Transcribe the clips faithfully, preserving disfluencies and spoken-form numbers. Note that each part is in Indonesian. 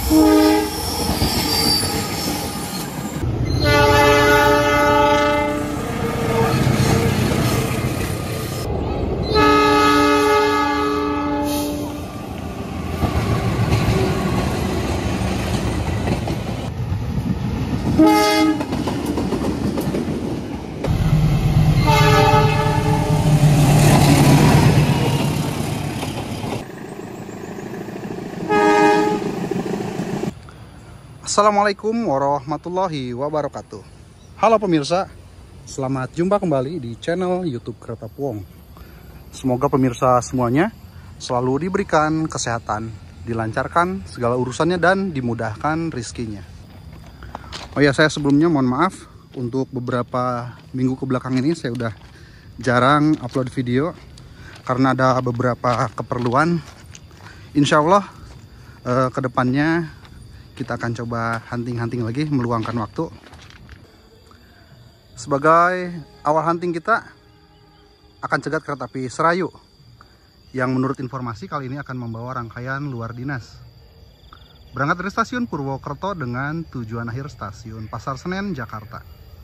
Assalamualaikum warahmatullahi wabarakatuh. Halo pemirsa, selamat jumpa kembali di channel YouTube Kereta Puong. Semoga pemirsa semuanya selalu diberikan kesehatan, dilancarkan segala urusannya dan dimudahkan rizkinya. Oh ya, saya sebelumnya mohon maaf untuk beberapa minggu kebelakang ini saya udah jarang upload video karena ada beberapa keperluan. Insya Allah eh, kedepannya kita akan coba hunting-hunting lagi, meluangkan waktu. Sebagai awal hunting kita akan cegat kereta api Serayu yang menurut informasi kali ini akan membawa rangkaian luar dinas. Berangkat dari stasiun Purwokerto dengan tujuan akhir stasiun Pasar Senen, Jakarta.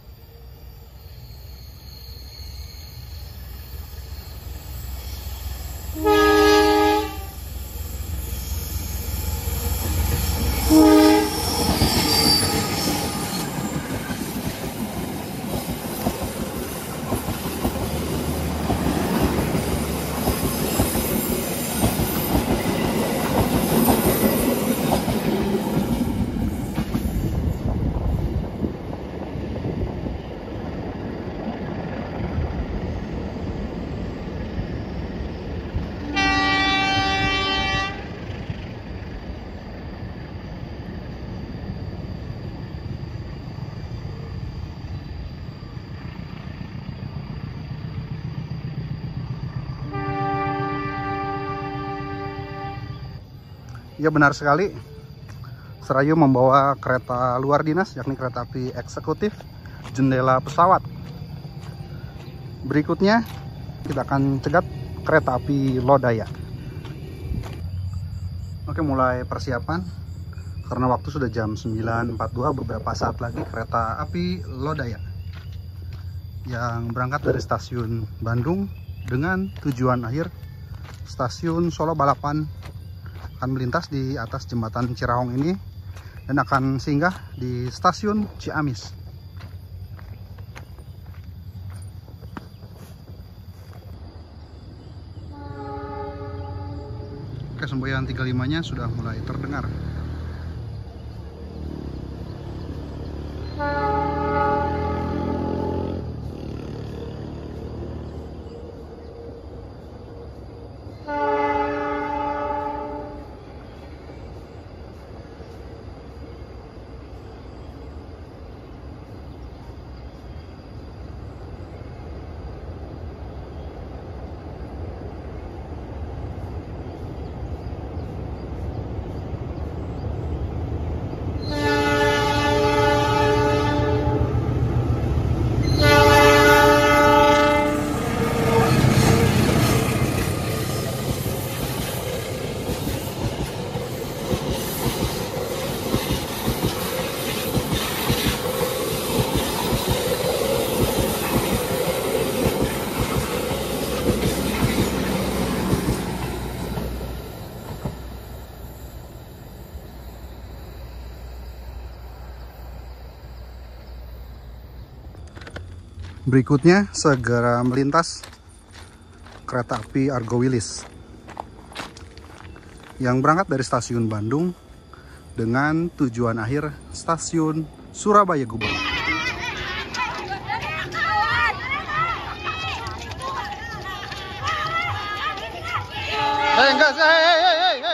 Ya, benar sekali, Serayu membawa kereta luar dinas, yakni kereta api eksekutif jendela pesawat. Berikutnya kita akan cegat kereta api Lodaya. Oke, mulai persiapan karena waktu sudah jam sembilan empat puluh dua, beberapa saat lagi kereta api Lodaya yang berangkat dari stasiun Bandung dengan tujuan akhir stasiun Solo Balapan akan melintas di atas jembatan Cirahong ini dan akan singgah di stasiun Ciamis. Oke, semboyan tiga puluh lima-nya sudah mulai terdengar. Berikutnya segera melintas kereta api Argo Wilis yang berangkat dari stasiun Bandung dengan tujuan akhir stasiun Surabaya Gubeng. Hei, gas, hei, hei, hei, hei.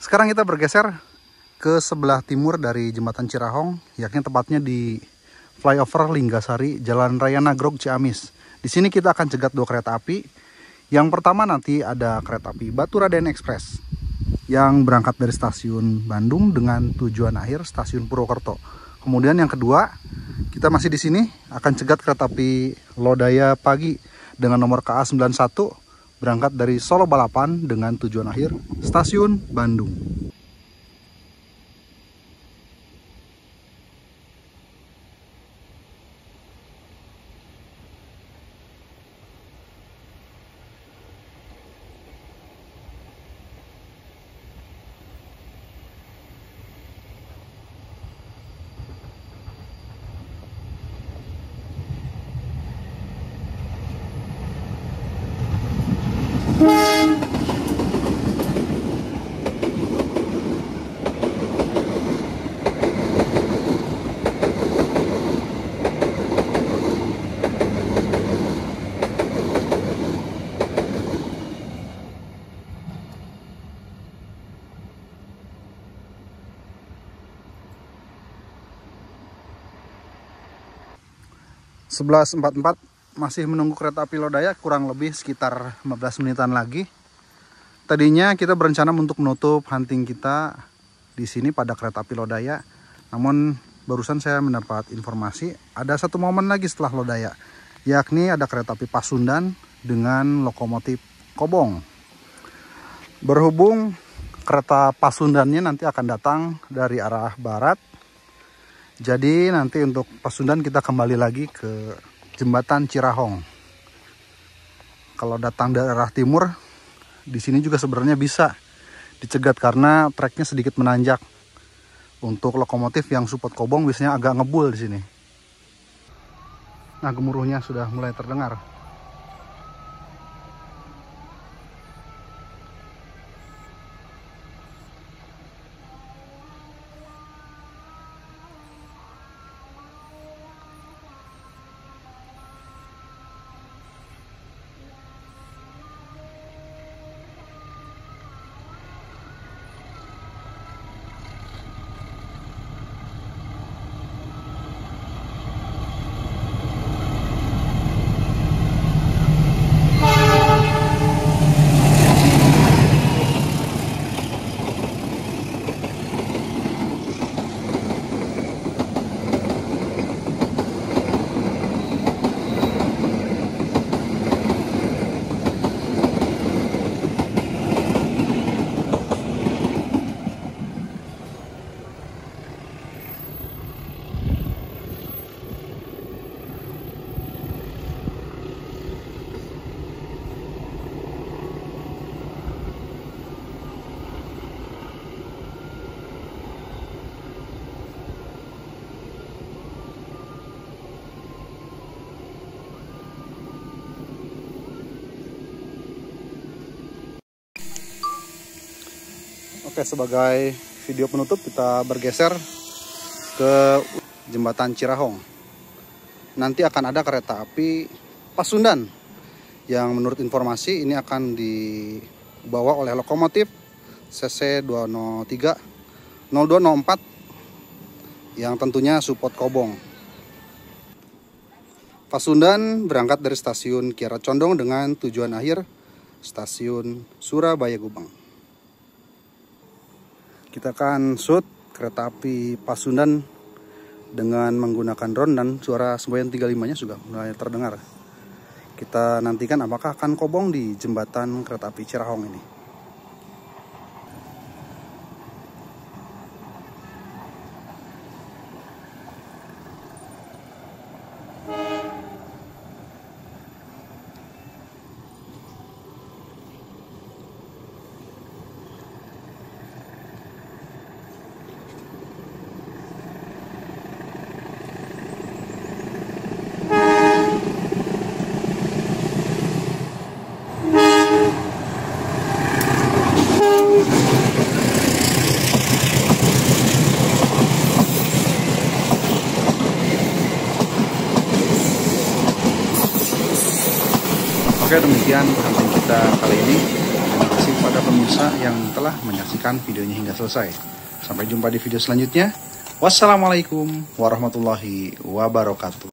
Sekarang kita bergeser ke sebelah timur dari Jembatan Cirahong, yakni tepatnya di flyover Linggasari, Jalan Raya Nagrog, Ciamis. Di sini kita akan cegat dua kereta api. Yang pertama nanti ada kereta api Baturaden Express yang berangkat dari stasiun Bandung dengan tujuan akhir stasiun Purwokerto. Kemudian yang kedua, kita masih di sini akan cegat kereta api Lodaya Pagi dengan nomor K A sembilan satu berangkat dari Solo Balapan dengan tujuan akhir stasiun Bandung. sebelas empat puluh empat masih menunggu kereta api Lodaya, kurang lebih sekitar lima belas menitan lagi. Tadinya kita berencana untuk menutup hunting kita di sini pada kereta api Lodaya. Namun barusan saya mendapat informasi ada satu momen lagi setelah Lodaya, yakni ada kereta api Pasundan dengan lokomotif Kobong. Berhubung kereta Pasundannya nanti akan datang dari arah barat, jadi nanti untuk Pasundan kita kembali lagi ke Jembatan Cirahong. Kalau datang dari arah timur, di sini juga sebenarnya bisa dicegat karena treknya sedikit menanjak. Untuk lokomotif yang support Kobong biasanya agak ngebul di sini. Nah, gemuruhnya sudah mulai terdengar. Oke, sebagai video penutup kita bergeser ke Jembatan Cirahong. Nanti akan ada kereta api Pasundan yang menurut informasi ini akan dibawa oleh lokomotif C C dua nol tiga nol dua nol empat yang tentunya support Kobong. Pasundan berangkat dari stasiun Kiara Condong dengan tujuan akhir stasiun Surabaya Gubeng. Kita akan shoot kereta api Pasundan dengan menggunakan drone dan suara semboyan tiga puluh lima-nya sudah mulai terdengar. Kita nantikan apakah akan Kobong di jembatan kereta api Cirahong ini. Oke, demikian hunting kita kali ini. Terima kasih kepada pemirsa yang telah menyaksikan videonya hingga selesai. Sampai jumpa di video selanjutnya. Wassalamualaikum warahmatullahi wabarakatuh.